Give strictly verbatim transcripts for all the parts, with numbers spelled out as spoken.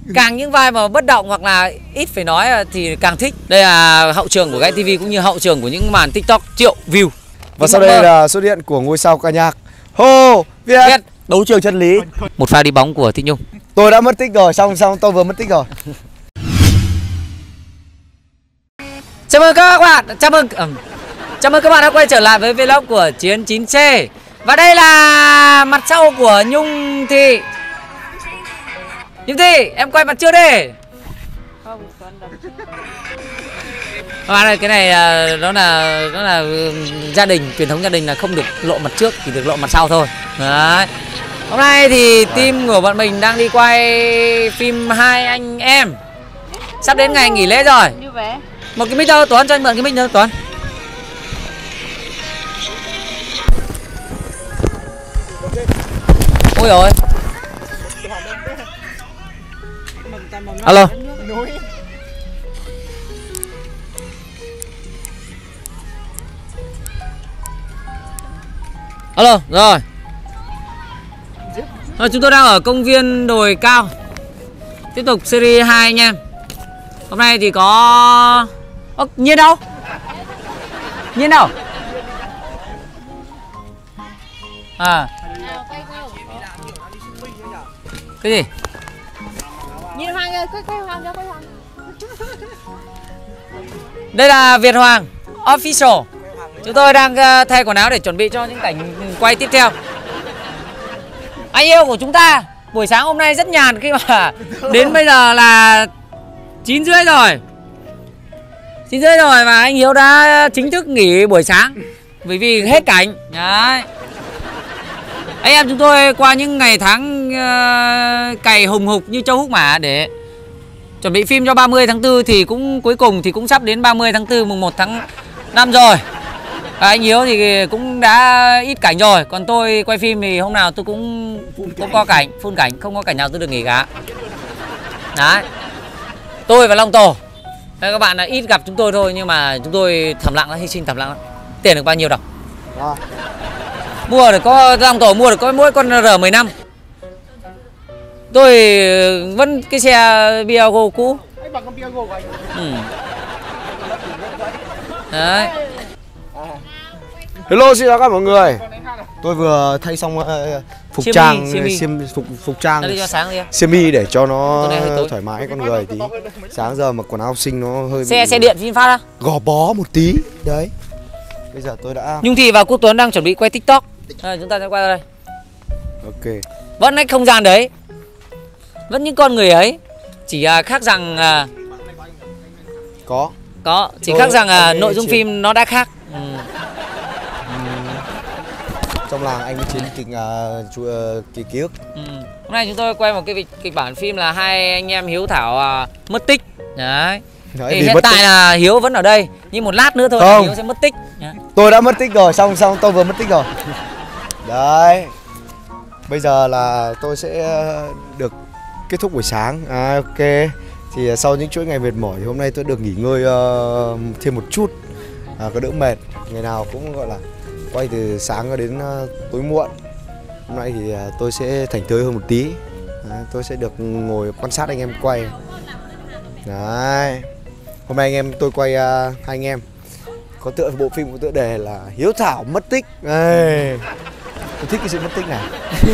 Càng những vai mà bất động hoặc là ít phải nói thì càng thích. Đây là hậu trường của Gai ti vi cũng như hậu trường của những màn TikTok triệu view. Và sau đây là xuất hiện của ngôi sao ca nhạc Hồ Việt. Việt. Đấu trường chân lý. Một pha đi bóng của Thị Nhung. Tôi đã mất tích rồi, xong xong tôi vừa mất tích rồi. Chào mừng các bạn, chào mừng um, chào mừng các bạn đã quay trở lại với vlog của Chiến chín C. Và đây là mặt sau của Nhung Thị. Nhung Thị, em quay mặt trước đi. Không, à, cái này nó là nó là gia đình, truyền thống gia đình là không được lộ mặt trước, chỉ được lộ mặt sau thôi. Đấy. Hôm nay thì team của bọn mình đang đi quay phim Hai Anh Em. Sắp đến ngày nghỉ lễ rồi. Một cái mic đâu Tuấn, cho anh mượn cái mic nữa Tuấn. Ôi rồi. Alo. Alo, rồi. Rồi, chúng tôi đang ở công viên Đồi Cao. Tiếp tục series Hai Anh Em. Hôm nay thì có... Ơ, Nhiên đâu? Nhiên đâu? À. Cái gì? Nhiên Hoàng ơi, quay quay Hoàng ra, quay Hoàng. Đây là Việt Hoàng Official. Chúng tôi đang thay quần áo để chuẩn bị cho những cảnh quay tiếp theo. Anh yêu của chúng ta buổi sáng hôm nay rất nhàn khi mà đến bây giờ là chín rưỡi rồi. chín rưỡi rồi mà anh Hiếu đã chính thức nghỉ buổi sáng bởi vì hết cảnh. Đấy. Anh em chúng tôi qua những ngày tháng uh, cày hùng hục như châu húc mã để chuẩn bị phim cho ba mươi tháng tư thì cũng cuối cùng thì cũng sắp đến ba mươi tháng tư mùng một tháng năm rồi. Và anh Hiếu thì cũng đã ít cảnh rồi. Còn tôi quay phim thì hôm nào tôi cũng cũng có cảnh, full cảnh, không có cảnh nào tôi được nghỉ cả. Đấy. Tôi và Long Tổ. Đây các bạn là ít gặp chúng tôi thôi nhưng mà chúng tôi thầm lặng lắm, hy sinh thầm lặng lắm. Tiền được bao nhiêu đâu. À. Mua được có Long Tổ mua được có mỗi con R mười lăm. Tôi vẫn cái xe Biago cũ. Ừ. Đấy. Hello, xin chào các mọi người. Tôi vừa thay xong uh, phục Siêm trang mi, xiêm phục phục trang xiêm mi để cho nó thoải mái con người tí. Sáng giờ mặc quần áo học sinh nó hơi xe bị... xe điện VinFast á. Gò bó một tí. Đấy. Bây giờ tôi đã Nhung Thị và Quốc Tuấn đang chuẩn bị quay TikTok. À, chúng ta sẽ quay ra đây. Ok. Vẫn cái không gian đấy. Vẫn những con người ấy. Chỉ uh, khác rằng uh, có có chỉ tôi, khác rằng uh, nội dung Chiến. phim nó đã khác. Ừ. Trong làng anh với Chiến kịch uh, uh, ký ký ức. Ừ. Hôm nay chúng tôi quay một cái kịch bản phim là Hai Anh Em Hiếu Thảo uh, mất tích. Đấy. Thì hiện tại tích. là Hiếu vẫn ở đây, nhưng một lát nữa thôi là Hiếu sẽ mất tích. Đấy. Tôi đã mất tích rồi, xong xong tôi vừa mất tích rồi. Đấy. Bây giờ là tôi sẽ được kết thúc buổi sáng. À, ok. Thì sau những chuỗi ngày mệt mỏi thì hôm nay tôi được nghỉ ngơi uh, thêm một chút, à, có đỡ mệt. Ngày nào cũng gọi là quay từ sáng đến uh, tối muộn. Hôm nay thì uh, tôi sẽ thảnh thơi hơn một tí. À, tôi sẽ được ngồi quan sát anh em quay. Đấy. Hôm nay anh em tôi quay uh, hai anh em có tựa bộ phim có tựa đề là Hiếu Thảo mất tích. Đây. Tôi thích cái sự mất tích này.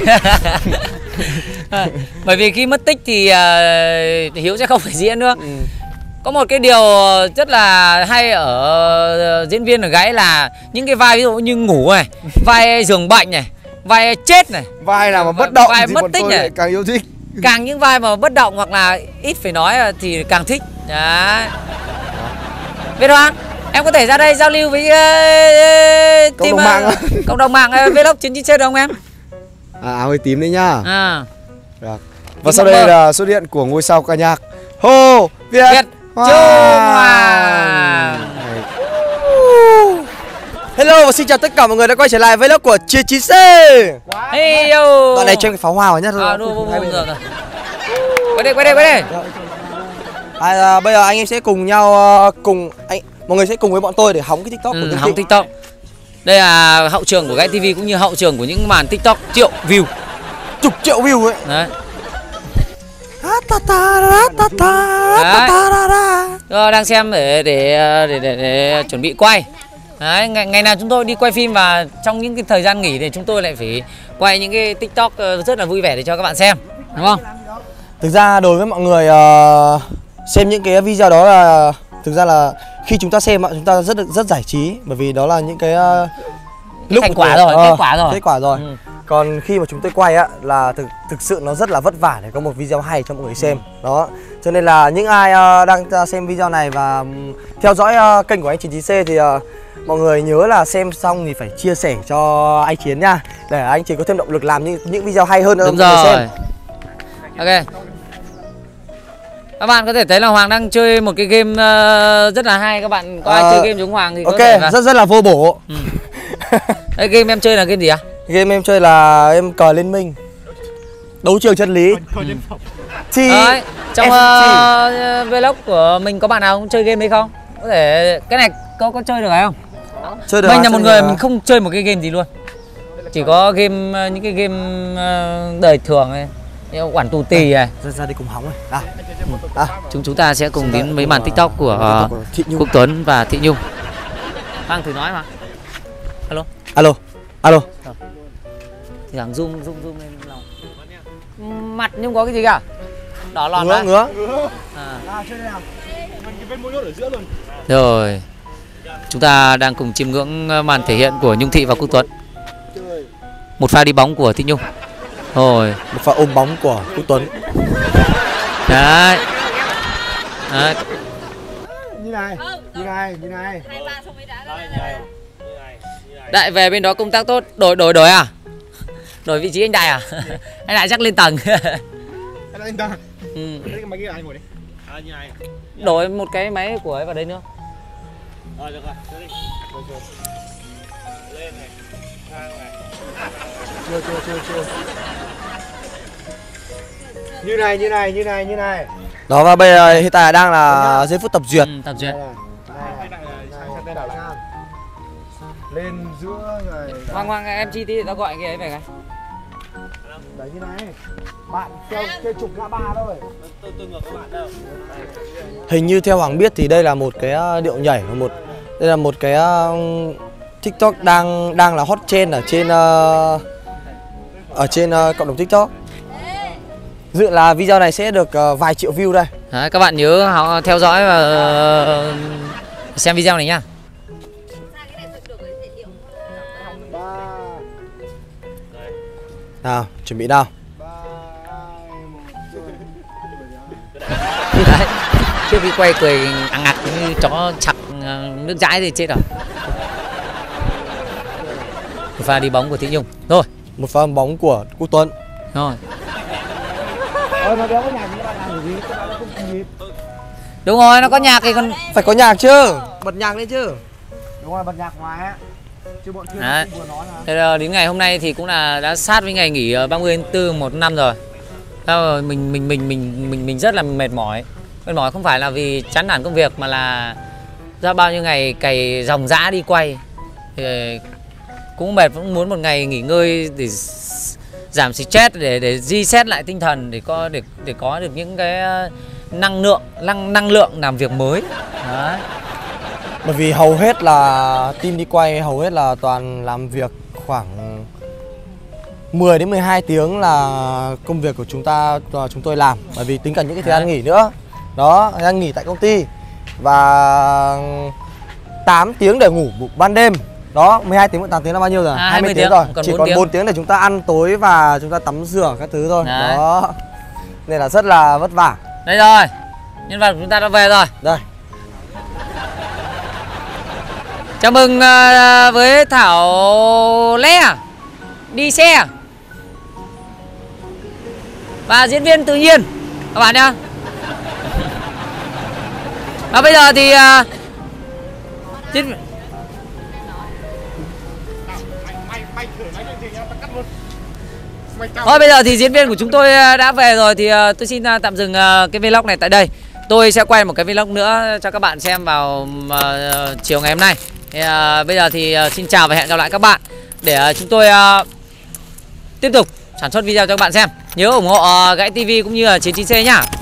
À, bởi vì khi mất tích thì uh, Hiếu sẽ không phải diễn nữa. Ừ. Có một cái điều rất là hay ở uh, diễn viên ở gái là những cái vai ví dụ như ngủ này, vai giường bệnh này, vai chết này, vai nào mà bất động vai thì mất bọn tích tôi này càng yêu thích. Càng những vai mà bất động hoặc là ít phải nói thì càng thích. Đấy. Việt Hoàng, em có thể ra đây giao lưu với uh, cộng team, đồng mạng uh, cộng đồng mạng uh, vlog chín chín C được không em? À, áo hơi tím đấy nhá. À. Được. Và sau đây mơ. là xuất hiện của ngôi sao ca nhạc Hồ Việt, Việt Trung Hoàng. Hello và xin chào tất cả mọi người đã quay trở lại vlog của Chiến chín C. Hey yo. Đoạn này cho cái pháo hoa vào nhá. À, đua, đua, đua, rồi. Quay đây, quay đây, quay đây. À, à, bây giờ anh em sẽ cùng nhau uh, cùng anh mọi người sẽ cùng với bọn tôi để hóng cái TikTok ừ, của hóng TikTok. Đây là hậu trường của Gai ti vi cũng như hậu trường của những màn TikTok triệu view, chục triệu view ấy. Đấy. Rồi, đang xem để để để, để, để chuẩn bị quay. Đấy, ngày, ngày nào chúng tôi đi quay phim và trong những cái thời gian nghỉ thì chúng tôi lại phải quay những cái TikTok rất là vui vẻ để cho các bạn xem, đúng không? Thực ra đối với mọi người uh, xem những cái video đó là thực ra là khi chúng ta xem chúng ta rất rất giải trí, bởi vì đó là những cái uh, lúc thành quả rồi, uh, kết quả rồi. Kết quả rồi. Ừ. Còn khi mà chúng tôi quay á là thực thực sự nó rất là vất vả để có một video hay cho mọi người xem. Đó. Cho nên là những ai uh, đang xem video này và um, theo dõi uh, kênh của anh Chiến chín C thì uh, mọi người nhớ là xem xong thì phải chia sẻ cho anh Chiến nha, để anh Chiến có thêm động lực làm những những video hay hơn nữa. Đúng mọi rồi. người xem. Ok. Các bạn có thể thấy là Hoàng đang chơi một cái game uh, rất là hay. Các bạn có ai uh, chơi game giống Hoàng thì có okay, thể là... rất rất là vô bổ. Ừ. Cái game em chơi là game gì à? Game em chơi là em cờ liên minh, đấu trường chân lý. Ừ. Thì đấy, trong uh, vlog của mình có bạn nào cũng chơi game đấy không? Có thể cái này có có chơi được hay không? Chơi được. Mình là một người mình không chơi một cái game gì luôn. Chỉ có game những cái game uh, đời thường ấy. Quản tù tì này. Ra, ra đi cùng hóng này. À. À. Chúng chúng ta sẽ cùng đến mấy màn TikTok của uh, Quốc Tuấn và Thị Nhung. Vâng, thử nói mà. Alo. Alo. Alo. Thì thằng zoom zoom zoom lên lòng. Mặt Nhung có cái gì cả? Đỏ lòn ngứa, ngứa. À. Rồi. Chúng ta đang cùng chiêm ngưỡng màn thể hiện của Nhung Thị và Quốc Tuấn. Một pha đi bóng của Thị Nhung. Rồi, một pha ôm bóng của Quốc Tuấn. Đấy. Đấy. Như này, như này, như này. Đại về bên đó công tác tốt. Đổi đổi đổi à? Đổi vị trí anh Đại à? Anh Đại chắc lên tầng. Lên tầng. Ừ. Cái máy kia anh ngồi đi. À, như này. Đổi một cái máy của ấy vào đây nữa. Rồi được rồi, đi. Lên này. Sang này. Chưa chưa chưa chưa. Như này, như này, như này, như này. Đó, và bây giờ hiện tại đang là giây phút tập duyệt. Ừ, tập duyệt. Lên giữa rồi. Hoàng Hoàng em chi tí tao gọi cái ấy về cái. Đấy như này. Bạn theo theo trục ngã ba thôi. Tôi tôi ngược các bạn đâu. Hình như theo Hoàng biết thì đây là một cái điệu nhảy, một đây là một cái uh, TikTok đang đang là hot trend ở trên uh, ở trên uh, cộng đồng TikTok. Dự là video này sẽ được uh, vài triệu view đây. Đấy, các bạn nhớ theo dõi và uh, xem video này nhá. Nào, chuẩn bị nào. Đấy, trước khi quay cười ằng ặc như chó chặt nước dãi thì chết rồi. Một pha đi bóng của Thị Nhung. Rồi, một pha bóng của Quốc Tuấn. Rồi. Ờ, nó đéo có nhạc gì, bạn làm gì? Các bạn không kịp. Đúng rồi, nó có nhạc thì còn phải có nhạc chứ. Bật nhạc lên chứ. Đúng rồi, bật nhạc ngoài á. Chứ bọn kia đấy. vừa nói là... Thế là đến ngày hôm nay thì cũng là đã sát với ngày nghỉ ba mươi tháng tư một năm rồi. Rồi mình mình mình mình mình mình rất là mệt mỏi. Mệt mỏi không phải là vì chán nản công việc mà là ra bao nhiêu ngày cày dòng dã đi quay. Thì cũng mệt, cũng muốn một ngày nghỉ ngơi để giảm stress, để để reset lại tinh thần, để có để để có được những cái năng lượng năng năng lượng làm việc mới. Đấy. Bởi vì hầu hết là team đi quay hầu hết là toàn làm việc khoảng mười đến mười hai tiếng là công việc của chúng ta chúng tôi làm, bởi vì tính cả những cái thời gian nghỉ nữa. Đó, thời gian nghỉ tại công ty và tám tiếng để ngủ ban đêm. Đó, mười hai tiếng và tám tiếng là bao nhiêu rồi? À, hai mươi tiếng rồi. Còn chỉ còn bốn tiếng để chúng ta ăn tối và chúng ta tắm rửa các thứ thôi. Đấy. Đó. Nên là rất là vất vả. Đây rồi. Nhân vật của chúng ta đã về rồi. Đây. Chào mừng uh, với Thảo Lê đi xe và diễn viên tự nhiên các bạn nhá. Và bây giờ thì uh, diễn... Thôi bây giờ thì diễn viên của chúng tôi đã về rồi thì uh, tôi xin uh, tạm dừng uh, cái vlog này tại đây. Tôi sẽ quay một cái vlog nữa cho các bạn xem vào uh, chiều ngày hôm nay. Thì, uh, bây giờ thì uh, xin chào và hẹn gặp lại các bạn để uh, chúng tôi uh, tiếp tục sản xuất video cho các bạn xem. Nhớ ủng hộ uh, Gãy ti vi cũng như là chín chín C nhá.